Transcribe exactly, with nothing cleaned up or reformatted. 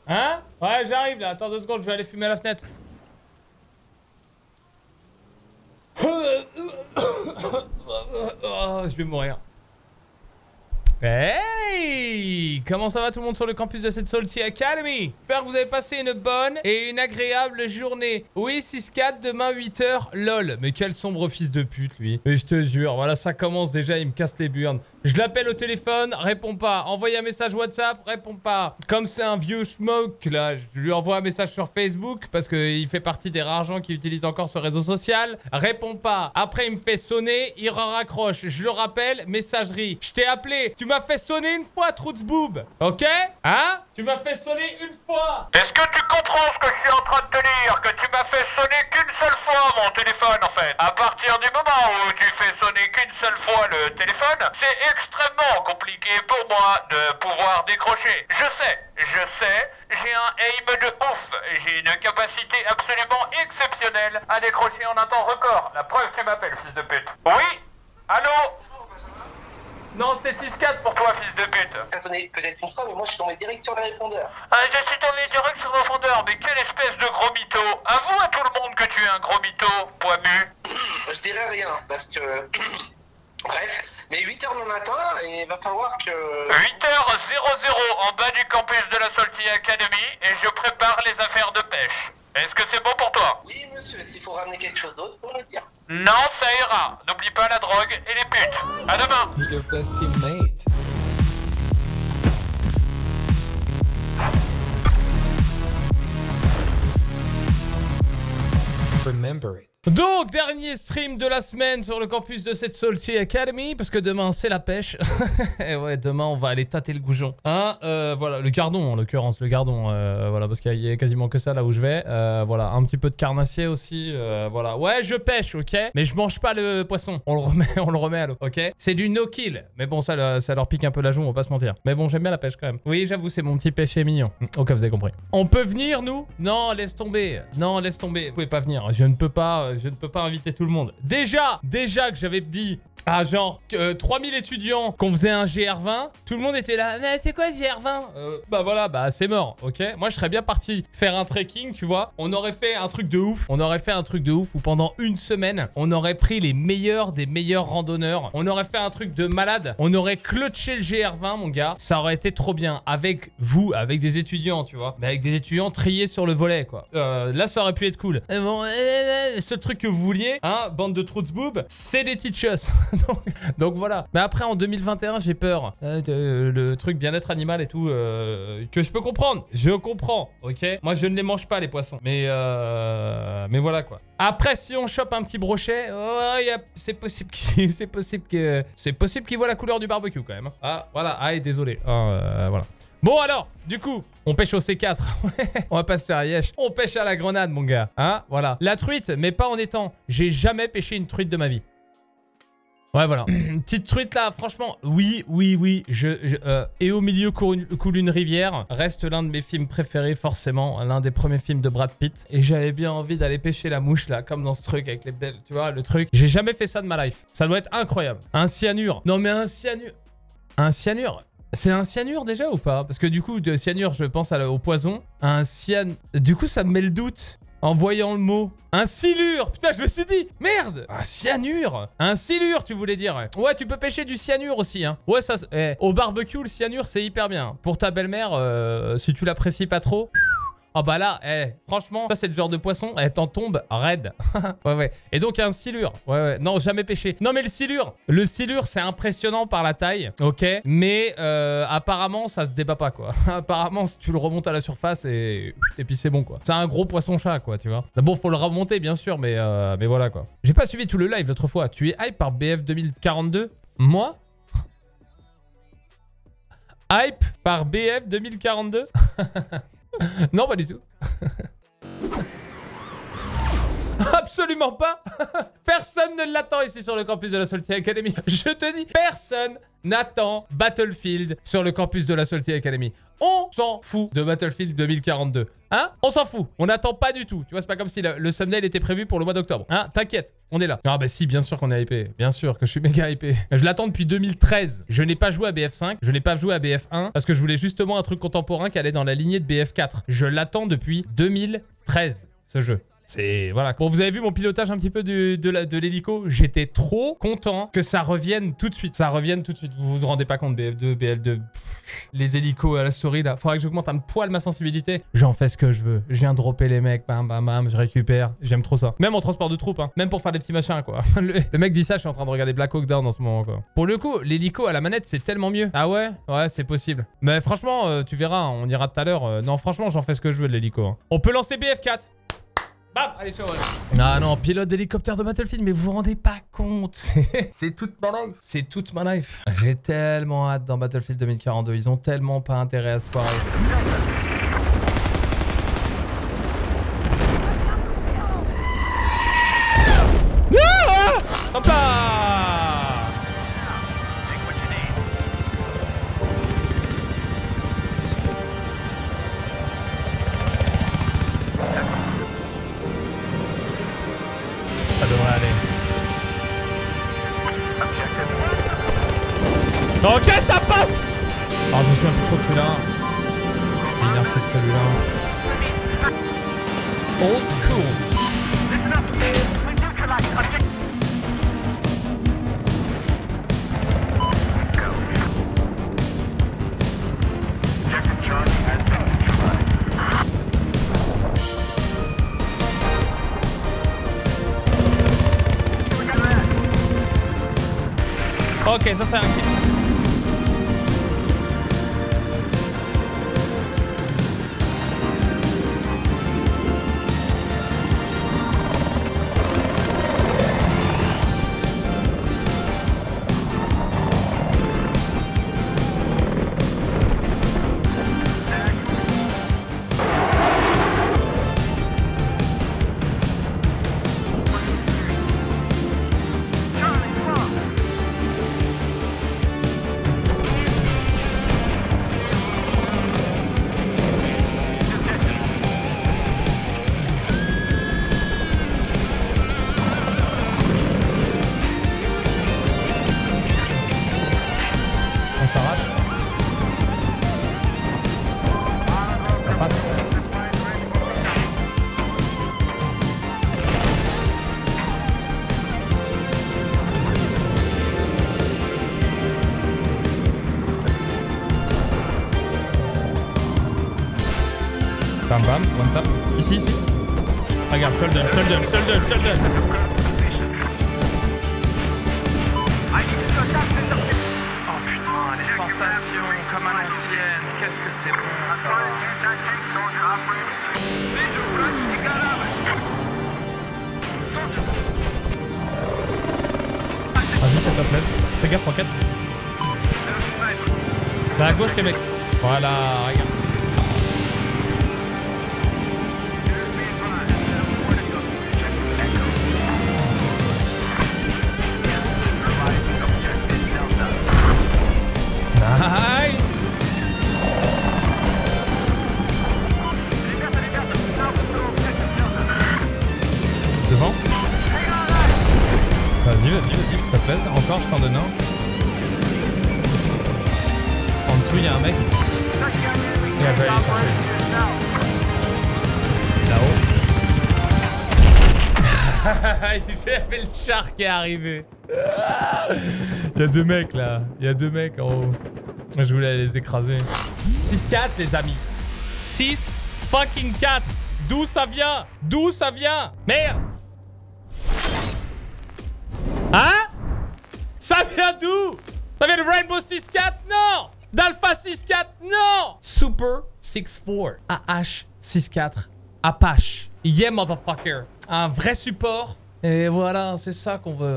Hein? Ouais, j'arrive là. Attends deux secondes, je vais aller fumer à la fenêtre. Oh, je vais mourir. Hey! Comment ça va tout le monde sur le campus de cette Salty Academy? J'espère que vous avez passé une bonne et une agréable journée. Oui, six quatre, demain huit heures, lol. Mais quel sombre fils de pute, lui. Mais je te jure, voilà, ça commence déjà, il me casse les burnes. Je l'appelle au téléphone, réponds pas. Envoie un message WhatsApp, réponds pas. Comme c'est un vieux smoke, là, je lui envoie un message sur Facebook parce qu'il fait partie des rares gens qui utilisent encore ce réseau social. Réponds pas. Après, il me fait sonner, il raccroche. Je le rappelle, messagerie. Je t'ai appelé. Tu m'as fait sonner une fois, Troutzboob. Ok? Hein? Tu m'as fait sonner une fois. Est-ce que tu comprends ce que je suis en train de te dire? Que tu m'as fait sonner qu'une seule fois mon téléphone, en fait. À partir du moment où tu fais sonner qu'une seule fois le téléphone, c'est extrêmement compliqué pour moi de pouvoir décrocher. Je sais, je sais, j'ai un aim de ouf. J'ai une capacité absolument exceptionnelle à décrocher en un temps record. La preuve, tu m'appelles, fils de pute. Oui? Allô? Non, c'est six quatre pour toi, fils de pute. Ça sonnait peut-être une fois, mais moi je suis tombé direct sur le répondeur. Ah, je suis tombé direct sur le répondeur, mais quelle espèce de gros mytho. Avoue à tout le monde que tu es un gros mytho, poids mu. Je dirais rien, parce que... Bref, mais huit heures le matin, et il va falloir que... huit heures en bas du campus de la Salty Academy, et je prépare les affaires de pêche. Est-ce que c'est bon pour toi? Oui, monsieur, s'il faut ramener quelque chose d'autre, faut le dire. Non, ça ira. N'oublie pas la drogue et les putes. À demain. Be your best teammate. Remember it. Donc, dernier stream de la semaine sur le campus de cette Salty Academy, parce que demain, c'est la pêche. Et ouais, demain, on va aller tâter le goujon. Hein, euh, voilà, le gardon, en l'occurrence, le gardon. Euh, voilà, parce qu'il y a quasiment que ça là où je vais. Euh, voilà, un petit peu de carnassier aussi. Euh, voilà, ouais, je pêche, ok? Mais je mange pas le poisson. On le remet, on le remet à l'eau, ok? C'est du no-kill. Mais bon, ça, ça leur pique un peu la joue, on va pas se mentir. Mais bon, j'aime bien la pêche quand même. Oui, j'avoue, c'est mon petit péché mignon. Ok, vous avez compris. On peut venir, nous? Non, laisse tomber. Non, laisse tomber. Vous pouvez pas venir. Je ne peux pas... Je ne peux pas inviter tout le monde. Déjà, déjà que j'avais dit à genre euh, trois mille étudiants qu'on faisait un G R vingt, tout le monde était là. Mais c'est quoi G R vingt? euh, Bah voilà, bah c'est mort, ok? Moi, je serais bien parti faire un trekking, tu vois. On aurait fait un truc de ouf. On aurait fait un truc de ouf où pendant une semaine, on aurait pris les meilleurs des meilleurs randonneurs. On aurait fait un truc de malade. On aurait clutché le G R vingt, mon gars. Ça aurait été trop bien. Avec vous, avec des étudiants, tu vois. Mais avec des étudiants triés sur le volet, quoi. Euh, là, ça aurait pu être cool. Et bon, euh, le seul truc que vous vouliez, hein, bande de Troutzboob, c'est des teachers. donc, donc voilà. Mais après, en deux mille vingt et un, j'ai peur. Euh, de, le truc bien-être animal et tout, euh, que je peux comprendre. Je comprends, ok? Moi, je ne les mange pas, les poissons. Mais, euh, mais voilà, quoi. Après, si on chope un petit brochet, oh, a... c'est possible qu'il c'est possible que c'est possible qu'il voit la couleur du barbecue, quand même. Ah, voilà. Ah, et désolé. Ah, euh, voilà. Bon alors, du coup, on pêche au C quatre. On va pas se faire yesh. On pêche à la grenade, mon gars. Hein, voilà. La truite, mais pas en étang. J'ai jamais pêché une truite de ma vie. Ouais, voilà. Une petite truite là, franchement, oui, oui, oui. Je, je, euh, et au milieu coule une, coule une rivière reste l'un de mes films préférés, forcément. L'un des premiers films de Brad Pitt. Et j'avais bien envie d'aller pêcher la mouche là, comme dans ce truc avec les belles, tu vois, le truc. J'ai jamais fait ça de ma life. Ça doit être incroyable. Un cyanure. Non, mais un cyanure. Un cyanure. C'est un cyanure déjà ou pas? Parce que du coup, de cyanure, je pense à la, au poison. Un cyan... Du coup, ça me met le doute en voyant le mot. Un silure. Putain, je me suis dit, merde. Un cyanure. Un silure, tu voulais dire. Ouais, tu peux pêcher du cyanure aussi. Hein. Ouais, ça... Eh, au barbecue, le cyanure, c'est hyper bien. Pour ta belle-mère, euh, si tu l'apprécies pas trop... Oh bah là, eh, franchement, ça c'est le genre de poisson, elle t'en tombe raide. Ouais, ouais. Et donc un silure. Ouais, ouais. Non, jamais pêché. Non, mais le silure, le silure, c'est impressionnant par la taille, ok? Mais euh, apparemment, ça se débat pas, quoi. Apparemment, si tu le remontes à la surface et, et puis c'est bon, quoi. C'est un gros poisson-chat, quoi, tu vois. Bon, faut le remonter, bien sûr, mais, euh, mais voilà, quoi. J'ai pas suivi tout le live l'autre fois. Tu es hype par B F deux mille quarante-deux? Moi? Hype par B F deux mille quarante-deux? Non, pas du tout. Absolument pas. Personne ne l'attend ici sur le campus de la Salty Academy. Je te dis, personne n'attend Battlefield sur le campus de la Salty Academy. On s'en fout de Battlefield deux mille quarante-deux. Hein? On s'en fout. On n'attend pas du tout. Tu vois, c'est pas comme si le, le thumbnail était prévu pour le mois d'octobre. Hein? T'inquiète, on est là. Ah bah si, bien sûr qu'on est hypé. Bien sûr que je suis méga hypé. Je l'attends depuis deux mille treize. Je n'ai pas joué à B F cinq. Je n'ai pas joué à B F un parce que je voulais justement un truc contemporain qui allait dans la lignée de B F quatre. Je l'attends depuis deux mille treize, ce jeu. C'est... Voilà. Bon, vous avez vu mon pilotage un petit peu du, de la- de l'hélico? J'étais trop content que ça revienne tout de suite. Ça revienne tout de suite. Vous vous rendez pas compte, B F deux, B L deux... Pff, les hélicos à la souris, là. Faudrait que j'augmente un poil ma sensibilité. J'en fais ce que je veux. Je viens dropper les mecs. Bam, bam, bam. Je récupère. J'aime trop ça. Même en transport de troupes, hein. Même pour faire des petits machins, quoi. Le, le mec dit ça, je suis en train de regarder Black Hawk Down en ce moment, quoi. Pour le coup, l'hélico à la manette, c'est tellement mieux. Ah ouais? Ouais, c'est possible. Mais franchement, euh, tu verras, on ira tout à l'heure. Euh, non, franchement, j'en fais ce que je veux de l'hélico. Hein. On peut lancer B F quatre. Bam, allez, ciao. Ah non, pilote d'hélicoptère de Battlefield, mais vous vous rendez pas compte. C'est toute ma life. C'est toute ma life. J'ai tellement hâte dans Battlefield deux mille quarante-deux. Ils ont tellement pas intérêt à se foirer. Ah, hop là. Ça devrait aller. Ok, ça passe. Alors, je me souviens plus trop de celui-là. L'inertie de celui-là. Old school. Ok, ça c'est un kill. On s'arrache. Ça passe. Bam bam, one tap. Ici, ici. Regarde, je te le donne, je te le donne, je te le donne, je te le donne. Comme à l'ancienne, qu'est-ce que c'est bon ça. Vas-y, fais ta plaise. Fais gaffe, roquette. Là à gauche, les mecs. Voilà, regarde. Nice. Devant. Vas-y, vas-y, vas-y, s'il te plaît. Encore, je t'en donne un. En dessous, il y a un mec. Et elle va aller chercher. Là-haut. J'avais le char qui est arrivé. Il y a deux mecs là. Il y a deux mecs en haut. Je voulais les écraser. six quatre les amis. six fucking quatre. D'où ça vient? D'où ça vient? Merde. Hein? Ça vient d'où? Ça vient de Rainbow six quatre? Non. D'Alpha six quatre? Non. Super six quatre. A H six quatre. Apache. Yeah motherfucker. Un vrai support. Et voilà, c'est ça qu'on veut.